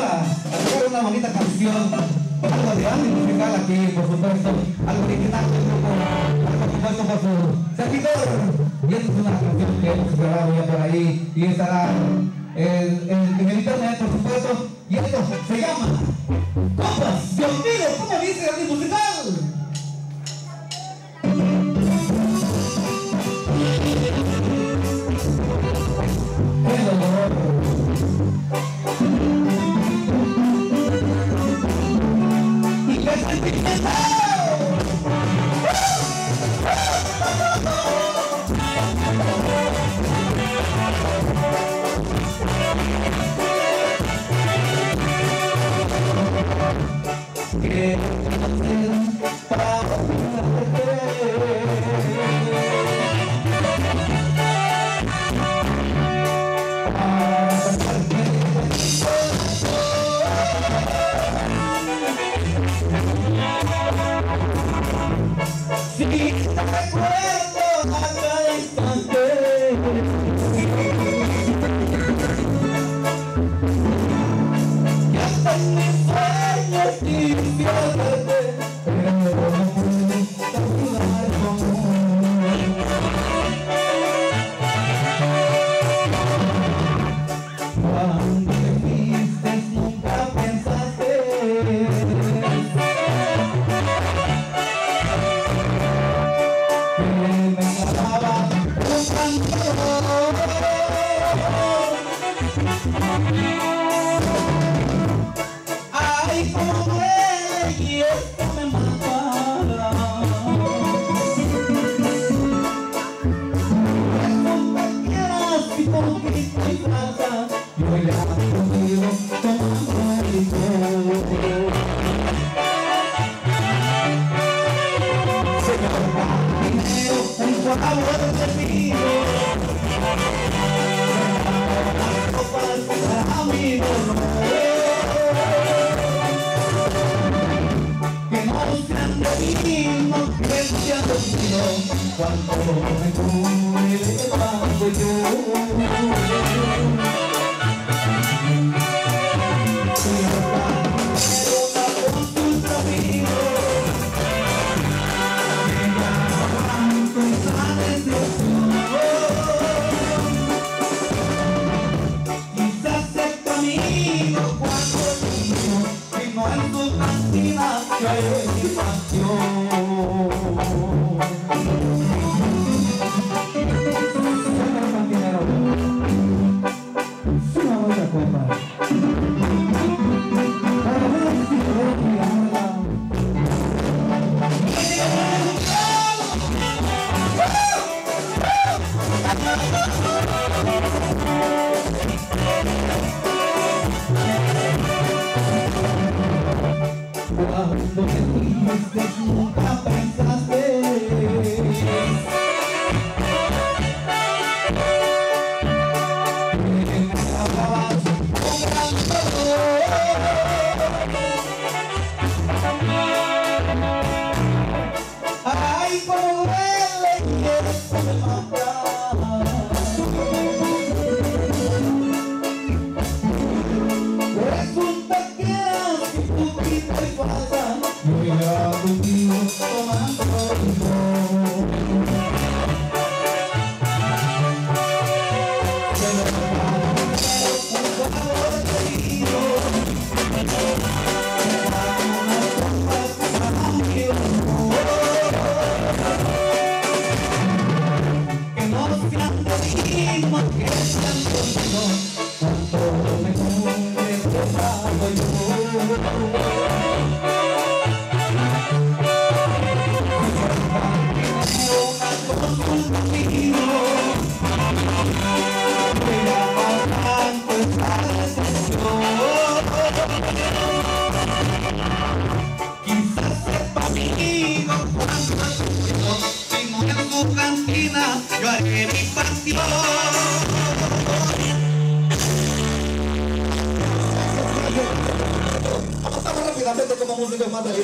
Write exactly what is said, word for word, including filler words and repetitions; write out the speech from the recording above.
a, a tocar una bonita canción, algo de ánimo musical aquí, por supuesto, algo original del grupo, por supuesto por su servidor. Y esta es una canción que hemos grabado ya por ahí y estará en, en, en el internet, por supuesto. Y esto se llama Compas, Dios mío, ¿cómo dice el ánimo musical? Que si te recuerdo a cada instante, y hasta en mis sueños quisiérate, pero no puedo caminar como cuando te fuiste nunca pensaste ay, cómo duele y esto me mata. Resulta que eras mi conquista y plaza, yo ya conmigo tomando el licor. Señor marinero, un favor te pido, amigo, que no sean de vino, que sean de vino, cuando me cure levanto yo. Señor marinero, una consulta amigo, que ya tanto sabes de eso. En tu cantina cae mi pasión. Señor cantinero, una buena copa para ver si puedo mirarla. Cuando te fuiste nunca pensaste que me hablabas con gran dolor. Ay, cómo duele y esto me mata. Resulta que eras mi poquito y falsa, yo ya contigo tomando licor. Pero un favor te pido, me dan unas copas amigo, que no sean de vino, que sean de vino, cuando me cure tomando yo. Quizás sepa amigo cuánto sufrió, si no en su cantina yo haré mi pasión. Vamos rápidamente como músicos más